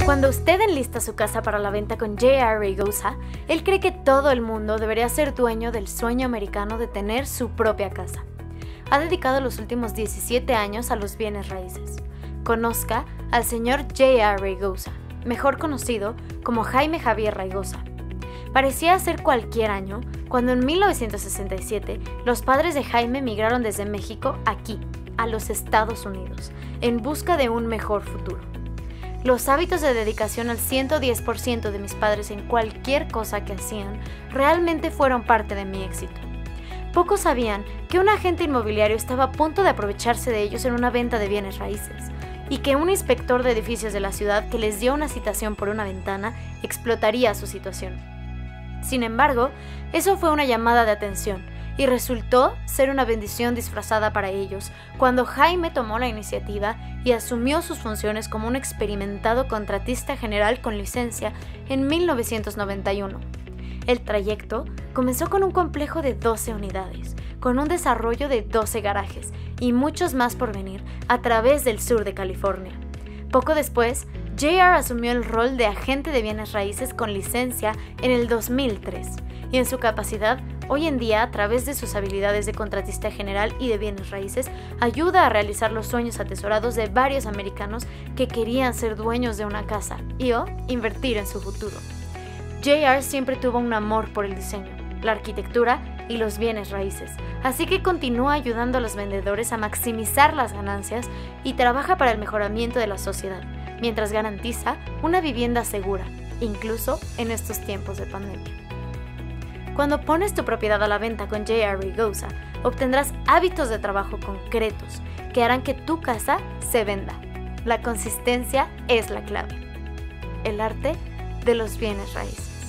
Cuando usted enlista su casa para la venta con J.R. Raygosa, él cree que todo el mundo debería ser dueño del sueño americano de tener su propia casa. Ha dedicado los últimos 17 años a los bienes raíces. Conozca al señor J.R. Raygosa, mejor conocido como Jaime Javier Raygosa. Parecía ser cualquier año cuando en 1967 los padres de Jaime migraron desde México aquí, a los Estados Unidos, en busca de un mejor futuro. Los hábitos de dedicación al 110% de mis padres en cualquier cosa que hacían realmente fueron parte de mi éxito. Pocos sabían que un agente inmobiliario estaba a punto de aprovecharse de ellos en una venta de bienes raíces, y que un inspector de edificios de la ciudad que les dio una citación por una ventana explotaría su situación. Sin embargo, eso fue una llamada de atención y resultó ser una bendición disfrazada para ellos cuando Jaime tomó la iniciativa y asumió sus funciones como un experimentado contratista general con licencia en 1991. El trayecto comenzó con un complejo de 12 unidades, con un desarrollo de 12 garajes y muchos más por venir a través del sur de California. Poco después, J.R. asumió el rol de agente de bienes raíces con licencia en el 2003 y en su capacidad, hoy en día, a través de sus habilidades de contratista general y de bienes raíces, ayuda a realizar los sueños atesorados de varios americanos que querían ser dueños de una casa y o invertir en su futuro. J.R. siempre tuvo un amor por el diseño, la arquitectura y los bienes raíces, así que continúa ayudando a los vendedores a maximizar las ganancias y trabaja para el mejoramiento de la sociedad, mientras garantiza una vivienda segura, incluso en estos tiempos de pandemia. Cuando pones tu propiedad a la venta con J.R. Raygosa, obtendrás hábitos de trabajo concretos que harán que tu casa se venda. La consistencia es la clave. El arte de los bienes raíces.